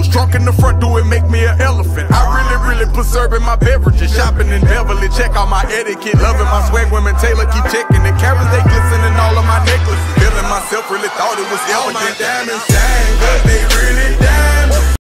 Drunk in the front, do it make me an elephant. I really preserve in my beverages. Shopping in Beverly, check out my etiquette. Loving my swag, women Taylor keep checking it. Carrots, they glistening all of my necklaces. Feeling myself,